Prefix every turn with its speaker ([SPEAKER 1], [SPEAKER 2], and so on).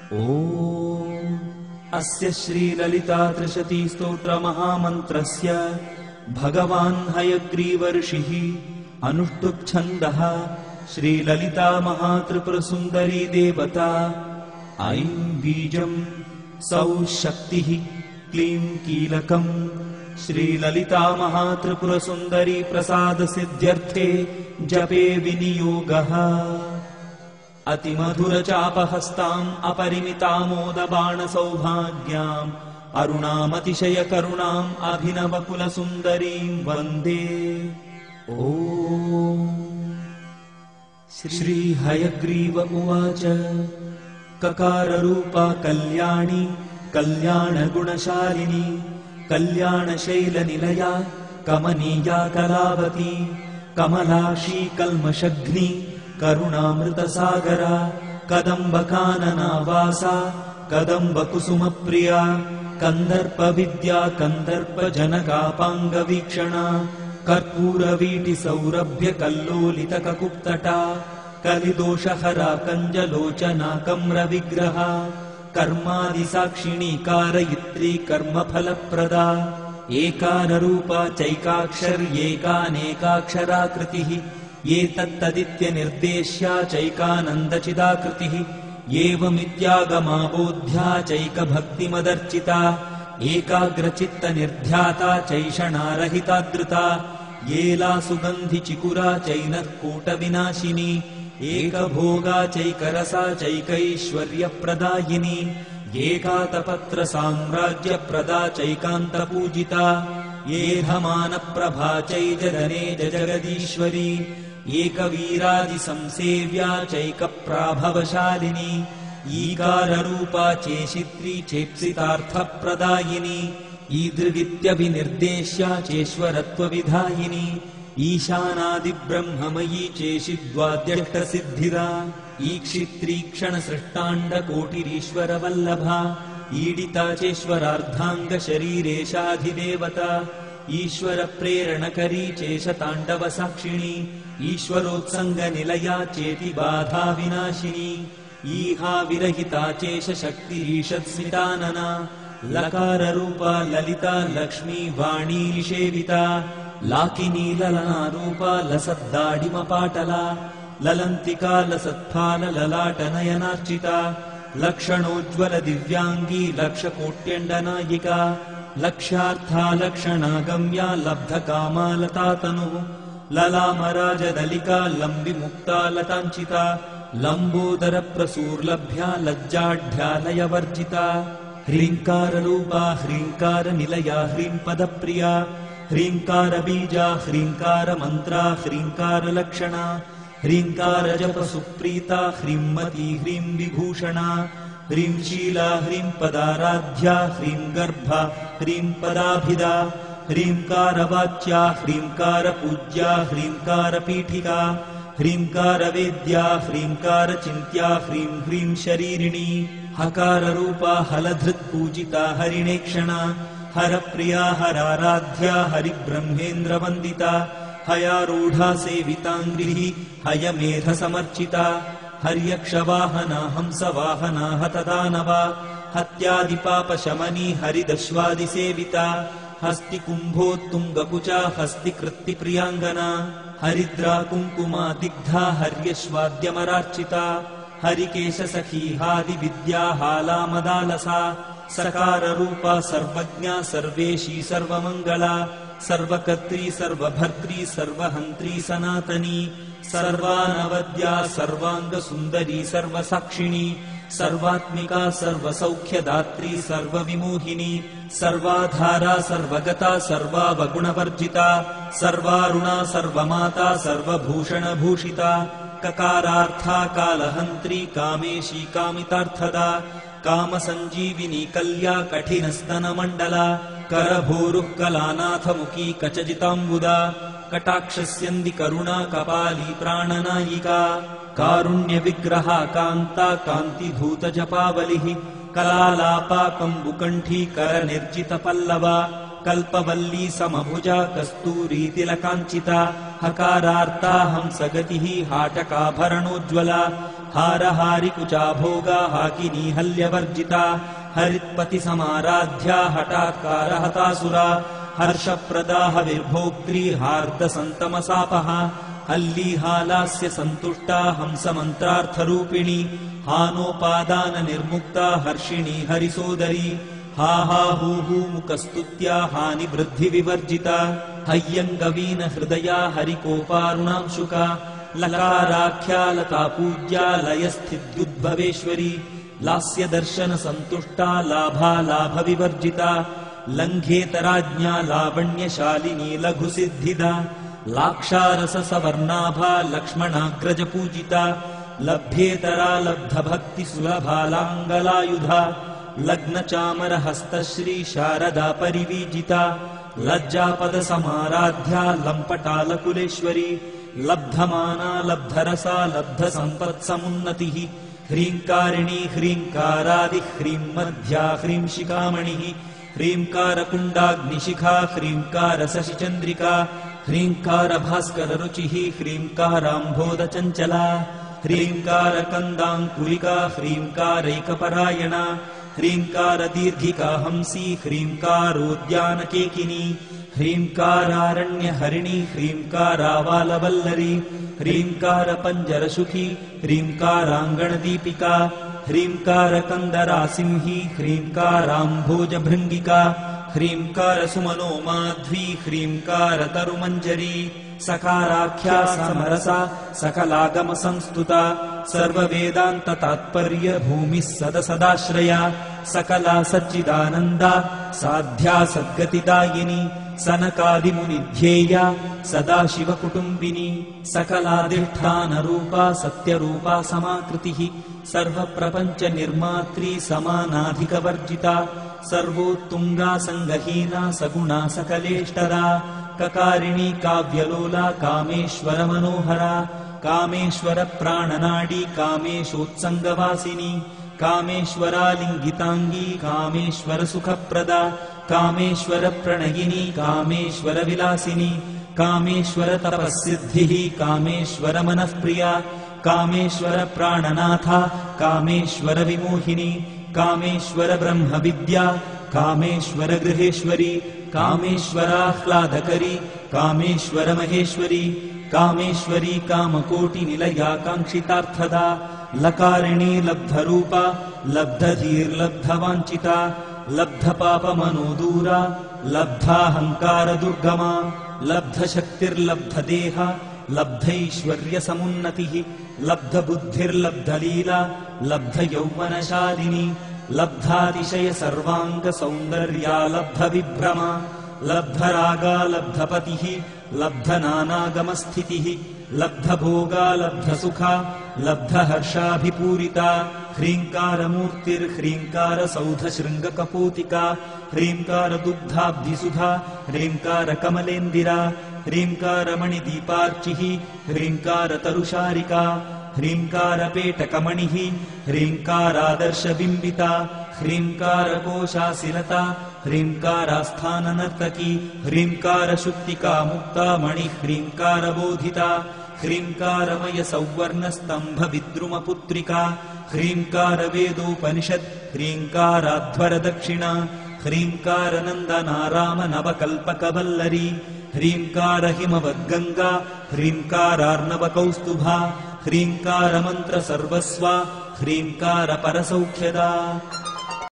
[SPEAKER 1] ॐ अस्य श्रीललितात्रिशतीस्तोत्रमहामन्त्रस्य भगवान् हयग्रीवर्षिः अनुष्टुप्छन्दः श्रीललिता महात्रिपुरसुन्दरी देवता। ऐं बीजम् सौः शक्तिः क्लीं कीलकम् श्रीललिता महात्रिपुरसुन्दरी प्रसादसिद्ध्यर्थे जपे विनियोगः। अतिमधुरचापहस्ताम् अपरिमितामोदबाणसौभाग्याम् अरुणामतिशयकरुणाम् अभिनवकुलसुन्दरीम् वन्दे। ॐ श्रीहयग्रीव उवाच ककाररूपा कल्याणी कल्याणगुणशालिनी कल्याणशैलनिलया कमनीया कलावती कमलाक्षी कल्मषघ्नी करुणामृतसागरा कदम्बकाननावासा कदम्बकुसुमप्रिया कन्दर्पविद्या कन्दर्पजनकापाङ्गवीक्षणा कर्पूरवीटिसौरभ्य कल्लोलितककुप्तटा कलिदोषहरा कञ्जलोचना कम्रविग्रहा कर्मादिसाक्षिणी कारयित्री कर्मफलप्रदा एकाररूपा चैकाक्षर्येकानेकाक्षराकृतिः एतत्तदित्यनिर्देश्या चैकानन्दचिदाकृतिः एवमित्यागमाबोध्या चैकभक्तिमदर्चिता एकाग्रचित्तनिर्ध्याता चैषणारहितादृता येला सुगन्धिचिकुरा चैनत्कूटविनाशिनी एकभोगा चैकरसा चैकैश्वर्यप्रदायिनी एकातपत्रसाम्राज्यप्रदा चैकान्तपूजिता येधमानप्रभा चैजगने जगदीश्वरी एकवीरादिसंसेव्या चैकप्राभवशालिनी ईकाररूपा चेशित्री चेप्सितार्थप्रदायिनी ईदृगित्यभिनिर्देश्या चेश्वरत्वविधायिनी ईशानादिब्रह्ममयी चेशिद्वाद्यष्टसिद्धिदा ईक्षित्रीक्षणसृष्टाण्डकोटिरीश्वरवल्लभा ईडिता चेश्वरार्धाङ्गशरीरेशाधिदेवता ईश्वरप्रेरणकरी चेशताण्डवसाक्षिणी ईश्वरोत्सङ्गनिलया चेति बाधाविनाशिनी ईहा विरहिता चेशशक्तिरीषत्स्मितानना लकाररूपा ललिता लक्ष्मी वाणी निषेविता लाकिनी ललनारूपा लसद्दाडिमपाटला ललन्तिका लसत्फाल ललाटनयनार्चिता लक्षणोज्ज्वल दिव्याङ्गी लक्षकोट्यण्डनायिका लक्ष्यार्था लक्षणागम्या लब्धकामा लतातनुः ललामराजदलिका लम्बिमुक्ता लताञ्चिता लम्बोदरप्रसूर्लभ्या लज्जाढ्यालयवर्जिता ह्रीङ्काररूपा ह्रीङ्कारनिलया ह्रीम्पदप्रिया ह्रीङ्कारबीजा ह्रीङ्कारमन्त्रा ह्रीङ्कारलक्षणा ह्रीङ्कारजपसुप्रीता ह्रीम्मती ह्रीं विभूषणा ह्रींशीला ह्रीम्पदाराध्या ह्रीङ्गर्भा ह्रीम्पदाभिदा ह्रीङ्कारवाच्या ह्रीङ्कारपूज्या ह्रीङ्कारपीठिका ह्रीङ्कारवेद्या ह्रीङ्कारचिन्त्या ह्रीं ह्रीं शरीरिणी हकाररूपा हलधृत्पूजिता हरिणेक्षणा हरप्रिया हराराध्या हरिब्रह्मेन्द्रवन्दिता हयारूढा सेविताङ्ग्रिः हयमेधसमर्चिता हर्यक्षवाहना हंसवाहना हतदानवा हत्यादिपापशमनी हरिदश्वादिसेविता हस्तिकुम्भोत्तुङ्गकुचा हस्तिकृत्तिप्रियाङ्गना हरिद्रा कुङ्कुमा दिग्धा हर्यश्वाद्यमरार्चिता हरिकेशसखी हादिविद्या हालामदालसा सकाररूपा सर्वज्ञा सर्वेशी सर्वमङ्गला सर्वकर्त्री सर्वभर्त्री सर्वहन्त्री सनातनी सर्वानवद्या सर्वाङ्गसुन्दरी सर्वसाक्षिणी सर्वात्मिका सर्वसौख्यदात्री सर्वविमोहिनी सर्वाधारा सर्वगता सर्वावगुणवर्जिता सर्वारुणा सर्वमाता सर्वभूषणभूषिता ककारार्था कालहन्त्री कामेशी कामितार्थदा कामसञ्जीविनी कल्या कठिनस्तनमण्डला करभोरुः कलानाथमुखी कचजिताम्बुदा कटाक्षस्यन्दी करुणा कपाली प्राणनायिका कारुण्यविग्रहा कान्ता कान्तिधूतजपावलिः कलालापा कम्बुकण्ठी करनिर्जितपल्लवा कल्पवल्ली समभुजा कस्तूरी तिलकाञ्चिता हकारार्ता हंसगतिः हाटकाभरणोज्ज्वला हारहारिकुचा भोगा हाकिनी हल्यवर्जिता हरित्पतिसमाराध्या हठात्कारहतासुरा हर्षप्रदा हविर्भोक्त्री हार्दसन्तमसापः हल्लीहालास्य सन्तुष्टा हंसमन्त्रार्थरूपिणी हानोपादाननिर्मुक्ता हर्षिणी हरिसोदरी हा हा हू हू मुकस्तुत्या हानिवृद्धिविवर्जिता हय्यङ्गवीन हृदया हरिकोपारुणांशुका लकाराख्या लता पूज्या लयस्थित्युद्भवेश्वरी लास्यदर्शनसन्तुष्टा लाभालाभविवर्जिता लङ्घेतराज्ञा लावण्यशालिनी लघुसिद्धिदा लाक्षारससवर्णाभा लक्ष्मणाग्रजपूजिता लभ्येतरा लब्धभक्तिसुलभा लाङ्गलायुधा लग्नचामरहस्तश्री शारदा परिवीजिता लज्जापदसमाराध्या लम्पटालकुलेश्वरी लब्धमाना लब्धरसा लब्धसम्पत्समुन्नतिः ह्रीङ्कारिणी ह्रीङ्कारादि ह्रीं ह्रीं शिखामणिः ह्रीङ्कारकुण्डाग्निशिखा ह्रीङ्कारशशिचन्द्रिका ह्रीङ्कारभास्कररुचिः ह्रीङ्काराम्भोदचञ्चला ह्रीङ्कारकन्दाङ्कुलिका ह्रीङ्कारैकपरायणा ह्रीङ्कारदीर्घिका हंसी ह्रीङ्कारोद्यानकेकिनी ह्रीङ्कारारण्यहरिणी ह्रीङ्कारावालवल्लरी ह्रीङ्कारपञ्जरसुखी ह्रीङ्काराङ्गणदीपिका ह्रीङ्कारकन्दरासिंही ह्रीङ्काराम्भोजभृङ्गिका ह्रीङ्कारसुमनो माध्वी ह्रीङ्कारतरुमञ्जरी सकाराख्या समरसा सकलागमसंस्तुता सर्ववेदान्ततात्पर्य भूमिः सदसदाश्रया सकला सच्चिदानन्दा साध्या सद्गतिदायिनी सनकादिमुनिध्येया सदाशिवकुटुम्बिनी सकलाधिष्ठानरूपा सत्यरूपा समाकृतिः सर्वप्रपञ्चनिर्मात्री समानाधिकवर्जिता सर्वोत्तुङ्गा सङ्गहीना सगुणा सकलेष्टरा ककारिणी काव्यलोला कामेश्वरमनोहरा कामेश्वरप्राणनाडी कामेशोत्सङ्गवासिनी कामेश्वरालिङ्गिताङ्गी कामेश्वरसुखप्रदा कामेश्वरप्रणयिनी कामेश्वरविलासिनी कामेश्वरतपःसिद्धिः कामेश्वरमनःप्रिया कामेश्वरप्राणनाथा कामेश्वरविमोहिनी कामेश्वरब्रह्मविद्या कामेश्वरगृहेश्वरी कामेश्वराह्लादकरी कामेश्वरमहेश्वरी कामेश्वरी कामकोटिनिलया काङ्क्षितार्थदा लकारिणी लब्धरूपा लब्धधीर्लब्धवाञ्छिता लब्धपापमनोदूरा लब्धाहङ्कारदुर्गमा लब्धशक्तिर्लब्धदेहा लब्धैश्वर्यसमुन्नतिः लब्धबुद्धिर्लब्धलीला लब्धयौवनशालिनी लब्धातिशय सर्वाङ्गसौन्दर्या लब्धविभ्रमा लब्धरागा लब्धपतिः लब्धनानागमस्थितिः लब्धभोगा लब्धसुखा लब्धहर्षाभिपूरिता ह्रीङ्कारमूर्तिर्ह्रीङ्कारसौधशृङ्गकपोतिका ह्रीङ्कारदुग्धाब्धिसुधा ह्रीङ्कारकमलेन्दिरा ह्रीङ्कारमणिदीपार्चिः ह्रीङ्कारतरुशारिका ह्रीङ्कारपेटकमणिः ह्रीङ्कारादर्शबिम्बिता ह्रीङ्कारकोशाशिलता ह्रीङ्कारास्थाननर्तकी ह्रीङ्कारशुक्तिका मुक्ता मणिः ह्रीङ्कारबोधिता ह्रीङ्कारमयसौवर्णस्तम्भविद्रुमपुत्रिका ह्रीङ्कारवेदोपनिषत् ह्रीङ्काराध्वरदक्षिणा ह्रीङ्कारनन्दनारामनवकल्पकवल्लरी ह्रीङ्कारहिमवद्गङ्गा ह्रीङ्कारार्णवकौस्तुभा ह्रीङ्कारमन्त्रसर्वस्वा ह्रीङ्कारपरसौख्यदा।